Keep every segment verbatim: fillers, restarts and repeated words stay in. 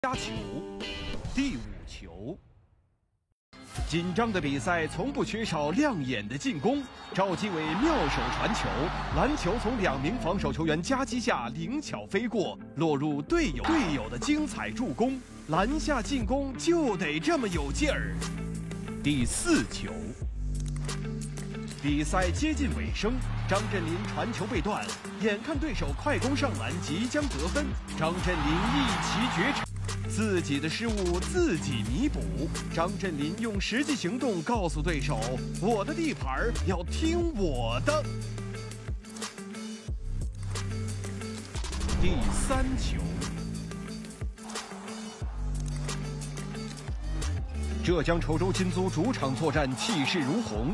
加球，第五球。紧张的比赛从不缺少亮眼的进攻。赵继伟妙手传球，篮球从两名防守球员夹击下灵巧飞过，落入队友队友的精彩助攻。篮下进攻就得这么有劲儿。第四球。 比赛接近尾声，张镇麟传球被断，眼看对手快攻上篮，即将得分，张镇麟一骑绝尘，自己的失误自己弥补。张镇麟用实际行动告诉对手：“我的地盘要听我的。”第三球，浙江稠州金租主场作战气势如虹。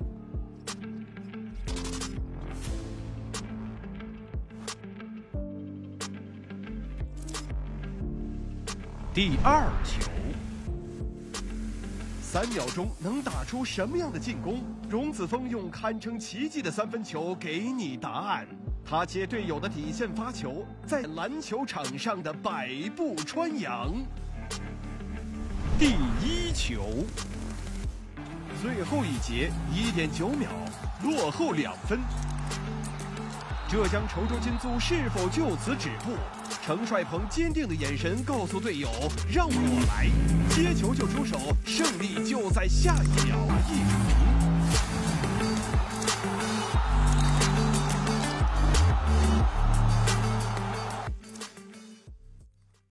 第二球，三秒钟能打出什么样的进攻？荣子峰用堪称奇迹的三分球给你答案。他接队友的底线发球，在篮球场上的百步穿杨。第一球，最后一节一点九秒，落后两分。浙江稠州金租是否就此止步？ 程帅鹏坚定的眼神告诉队友：“让我来，接球就出手，胜利就在下一秒。”一场。